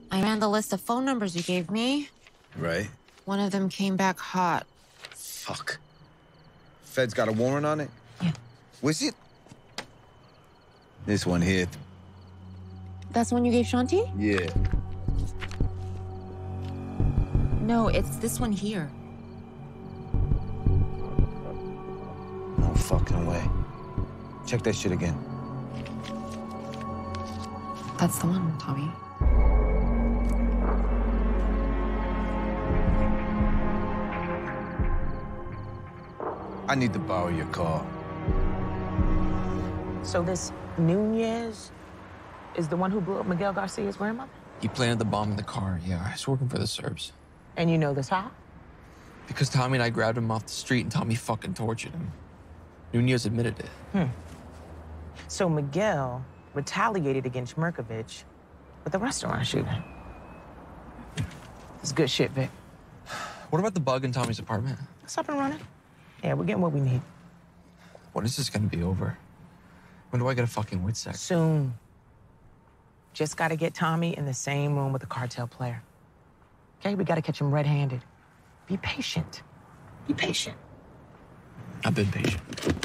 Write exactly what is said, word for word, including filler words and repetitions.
I ran the list of phone numbers you gave me. Right. One of them came back hot. Fuck. Fed's got a warrant on it? Yeah. Was it? This one here. That's one you gave Shanti? Yeah. No, it's this one here. No fucking way. Check that shit again. That's the one, Tommy. I need to borrow your car. So this Nunez is the one who blew up Miguel Garcia's grandmother? He planted the bomb in the car, yeah. He's working for the Serbs. And you know this how? Because Tommy and I grabbed him off the street and Tommy fucking tortured him. Nunez admitted it. Hmm. So Miguel retaliated against Merkovich with the restaurant shooting. It's good shit, Vic. What about the bug in Tommy's apartment? It's up and running. Yeah, we're getting what we need. When is this gonna be over? When do I get a fucking wit sec? Soon. Just gotta get Tommy in the same room with the cartel player. Okay, we gotta catch him red-handed. Be patient. Be patient. I've been patient.